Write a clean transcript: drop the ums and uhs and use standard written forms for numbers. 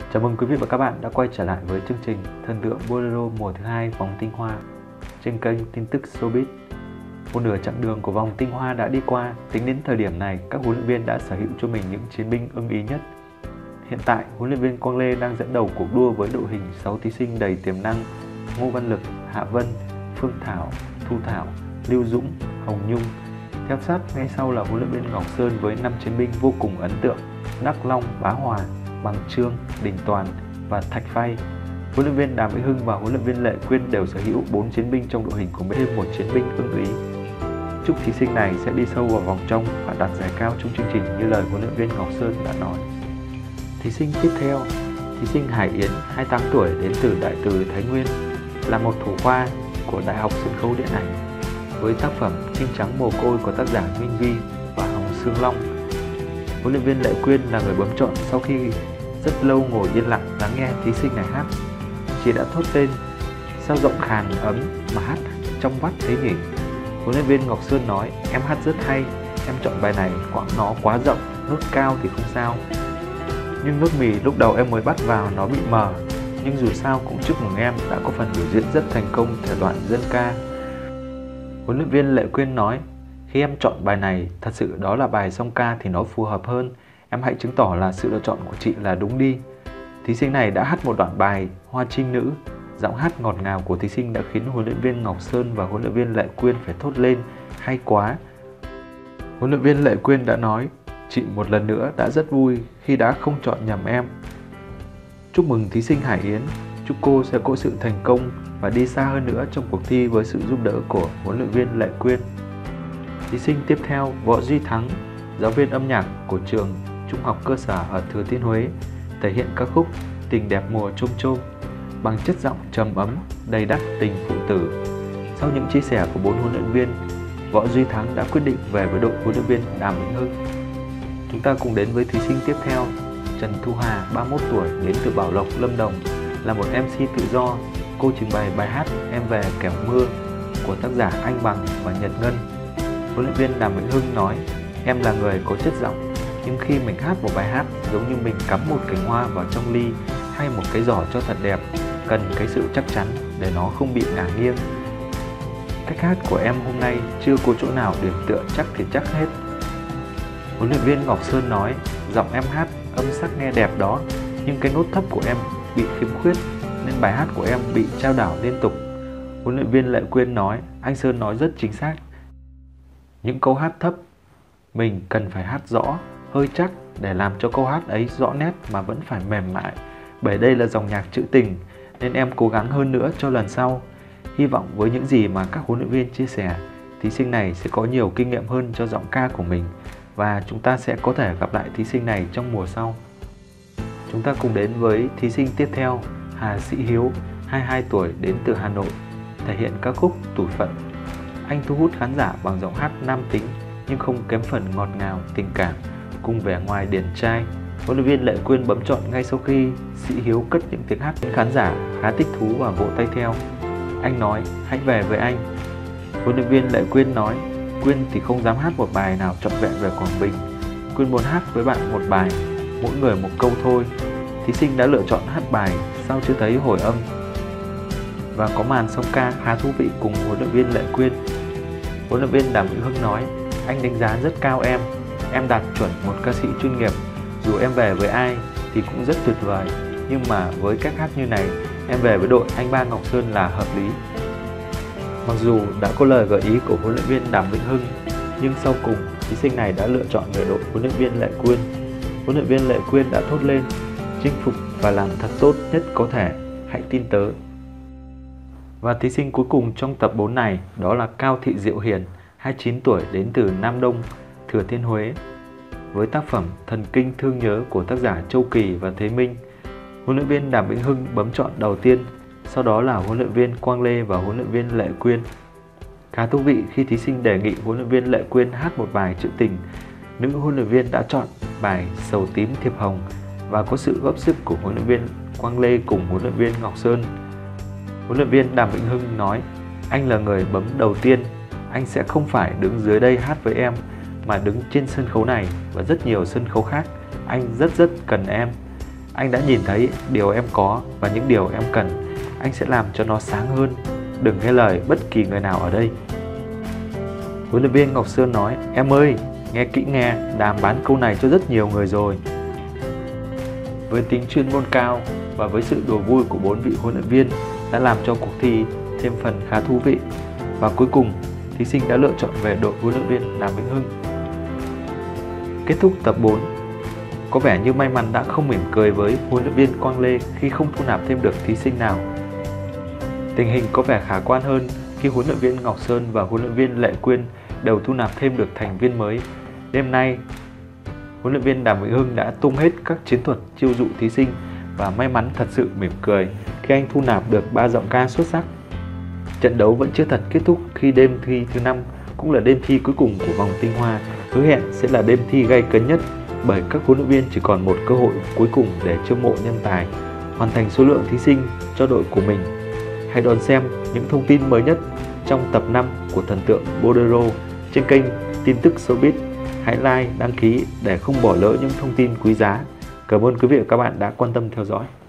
Chào mừng quý vị và các bạn đã quay trở lại với chương trình Thần tượng Bolero mùa thứ 2 vòng tinh hoa trên kênh tin tức Showbiz. Một nửa chặng đường của vòng tinh hoa đã đi qua, tính đến thời điểm này các huấn luyện viên đã sở hữu cho mình những chiến binh ưng ý nhất. Hiện tại, huấn luyện viên Quang Lê đang dẫn đầu cuộc đua với đội hình 6 thí sinh đầy tiềm năng: Ngô Văn Lực, Hạ Vân, Phương Thảo, Thu Thảo, Lưu Dũng, Hồng Nhung. Theo sát ngay sau là huấn luyện viên Ngọc Sơn với 5 chiến binh vô cùng ấn tượng: Đắc Long, Bá Hòa, Bằng Trương, Đình Toàn và Thạch Phai. Huấn luyện viên Đàm Vĩnh Hưng và huấn luyện viên Lệ Quyên đều sở hữu 4 chiến binh trong đội hình của mình, thêm một chiến binh ưng ý. Chúc thí sinh này sẽ đi sâu vào vòng trong và đạt giải cao trong chương trình như lời huấn luyện viên Ngọc Sơn đã nói. Thí sinh tiếp theo, thí sinh Hải Yến, 28 tuổi, đến từ Đại Từ, Thái Nguyên, là một thủ khoa của Đại học Sân khấu Điện ảnh với tác phẩm Trinh Trắng Mồ Côi của tác giả Minh Vi và Hồng Sương Long. Huấn luyện viên Lệ Quyên là người bấm chọn sau khi rất lâu ngồi yên lặng lắng nghe thí sinh này hát. Chị đã thốt lên: "Sao giọng khàn ấm mà hát trong vắt thế nhỉ?" Huấn luyện viên Ngọc Sơn nói: "Em hát rất hay, em chọn bài này quãng nó quá rộng, nốt cao thì không sao. Nhưng nốt mì lúc đầu em mới bắt vào nó bị mờ, nhưng dù sao cũng chúc mừng em đã có phần biểu diễn rất thành công thể loại dân ca." Huấn luyện viên Lệ Quyên nói: "Khi em chọn bài này, thật sự đó là bài song ca thì nó phù hợp hơn. Em hãy chứng tỏ là sự lựa chọn của chị là đúng đi." Thí sinh này đã hát một đoạn bài Hoa Trinh Nữ. Giọng hát ngọt ngào của thí sinh đã khiến huấn luyện viên Ngọc Sơn và huấn luyện viên Lệ Quyên phải thốt lên: "Hay quá!" Huấn luyện viên Lệ Quyên đã nói: "Chị một lần nữa đã rất vui khi đã không chọn nhầm em. Chúc mừng thí sinh Hải Yến, chúc cô sẽ có sự thành công và đi xa hơn nữa trong cuộc thi với sự giúp đỡ của huấn luyện viên Lệ Quyên." Thí sinh tiếp theo, Võ Duy Thắng, giáo viên âm nhạc của trường trung học cơ sở ở Thừa Thiên Huế, thể hiện ca khúc Tình Đẹp Mùa Chôm Chôm bằng chất giọng trầm ấm, đầy đặn tình phụ tử. Sau những chia sẻ của 4 huấn luyện viên, Võ Duy Thắng đã quyết định về với đội huấn luyện viên Đàm Vĩnh Hưng. Chúng ta cùng đến với thí sinh tiếp theo, Trần Thu Hà, 31 tuổi, đến từ Bảo Lộc, Lâm Đồng, là một MC tự do. Cô trình bày bài hát Em Về Kẻo Mưa của tác giả Anh Bằng và Nhật Ngân. Huấn luyện viên Đàm Vĩnh Hưng nói: "Em là người có chất giọng, nhưng khi mình hát một bài hát giống như mình cắm một cành hoa vào trong ly hay một cái giỏ cho thật đẹp, cần cái sự chắc chắn để nó không bị ngả nghiêng. Cách hát của em hôm nay chưa có chỗ nào điểm tựa chắc thì chắc hết." Huấn luyện viên Ngọc Sơn nói: "Giọng em hát âm sắc nghe đẹp đó, nhưng cái nốt thấp của em bị khiếm khuyết nên bài hát của em bị chao đảo liên tục." Huấn luyện viên Lệ Quyên nói: "Anh Sơn nói rất chính xác. Những câu hát thấp mình cần phải hát rõ, hơi chắc để làm cho câu hát ấy rõ nét mà vẫn phải mềm mại, bởi đây là dòng nhạc trữ tình nên em cố gắng hơn nữa cho lần sau." Hy vọng với những gì mà các huấn luyện viên chia sẻ, thí sinh này sẽ có nhiều kinh nghiệm hơn cho giọng ca của mình và chúng ta sẽ có thể gặp lại thí sinh này trong mùa sau. Chúng ta cùng đến với thí sinh tiếp theo, Hà Sĩ Hiếu, 22 tuổi, đến từ Hà Nội, thể hiện ca khúc Tủi Phận. Anh thu hút khán giả bằng giọng hát nam tính nhưng không kém phần ngọt ngào, tình cảm cùng vẻ ngoài điển trai. Huấn luyện viên Lệ Quyên bấm chọn ngay sau khi Sĩ Hiếu cất những tiếng hát, khán giả khá thích thú và vỗ tay theo. Anh nói: "Hãy về với anh." Huấn luyện viên Lệ Quyên nói: "Quyên thì không dám hát một bài nào trọn vẹn về Quảng Bình. Quyên muốn hát với bạn một bài, mỗi người một câu thôi." Thí sinh đã lựa chọn hát bài Sao Chưa Thấy Hồi Âm và có màn song ca khá thú vị cùng huấn luyện viên Lệ Quyên. Huấn luyện viên Đàm Vĩnh Hưng nói: "Anh đánh giá rất cao em đạt chuẩn một ca sĩ chuyên nghiệp. Dù em về với ai thì cũng rất tuyệt vời, nhưng mà với cách hát như này, em về với đội anh ba Ngọc Sơn là hợp lý." Mặc dù đã có lời gợi ý của huấn luyện viên Đàm Vĩnh Hưng, nhưng sau cùng thí sinh này đã lựa chọn về đội huấn luyện viên Lệ Quyên. Huấn luyện viên Lệ Quyên đã thốt lên: "Chinh phục và làm thật tốt nhất có thể, hãy tin tớ." Và thí sinh cuối cùng trong tập 4 này đó là Cao Thị Diệu Hiền, 29 tuổi, đến từ Nam Đông, Thừa Thiên Huế, với tác phẩm Thần Kinh Thương Nhớ của tác giả Châu Kỳ và Thế Minh. Huấn luyện viên Đàm Vĩnh Hưng bấm chọn đầu tiên, sau đó là huấn luyện viên Quang Lê và huấn luyện viên Lệ Quyên. Khá thú vị khi thí sinh đề nghị huấn luyện viên Lệ Quyên hát một bài trữ tình, nữ huấn luyện viên đã chọn bài Sầu Tím Thiệp Hồng và có sự góp sức của huấn luyện viên Quang Lê cùng huấn luyện viên Ngọc Sơn. Huấn luyện viên Đàm Vĩnh Hưng nói: "Anh là người bấm đầu tiên, anh sẽ không phải đứng dưới đây hát với em mà đứng trên sân khấu này và rất nhiều sân khấu khác. Anh rất cần em." Anh đã nhìn thấy điều em có và những điều em cần. Anh sẽ làm cho nó sáng hơn. Đừng nghe lời bất kỳ người nào ở đây. Huấn luyện viên Ngọc Sơn nói, em ơi, nghe kỹ nghe, Đàm bán câu này cho rất nhiều người rồi. Với tính chuyên môn cao và với sự đùa vui của 4 vị huấn luyện viên đã làm cho cuộc thi thêm phần khá thú vị. Và cuối cùng, thí sinh đã lựa chọn về đội huấn luyện viên Đàm Vĩnh Hưng. Kết thúc tập 4. Có vẻ như may mắn đã không mỉm cười với huấn luyện viên Quang Lê khi không thu nạp thêm được thí sinh nào. Tình hình có vẻ khả quan hơn khi huấn luyện viên Ngọc Sơn và huấn luyện viên Lệ Quyên đều thu nạp thêm được thành viên mới. Đêm nay, huấn luyện viên Đàm Vĩnh Hưng đã tung hết các chiến thuật chiêu dụ thí sinh và may mắn thật sự mỉm cười khi anh thu nạp được 3 giọng ca xuất sắc. Trận đấu vẫn chưa thật kết thúc khi đêm thi thứ 5 cũng là đêm thi cuối cùng của vòng tinh hoa, hứa hẹn sẽ là đêm thi gay cấn nhất bởi các huấn luyện viên chỉ còn một cơ hội cuối cùng để chiêu mộ nhân tài, hoàn thành số lượng thí sinh cho đội của mình. Hãy đón xem những thông tin mới nhất trong tập 5 của Thần tượng Bolero trên kênh Tin tức Showbiz. Hãy like, đăng ký để không bỏ lỡ những thông tin quý giá. Cảm ơn quý vị và các bạn đã quan tâm theo dõi.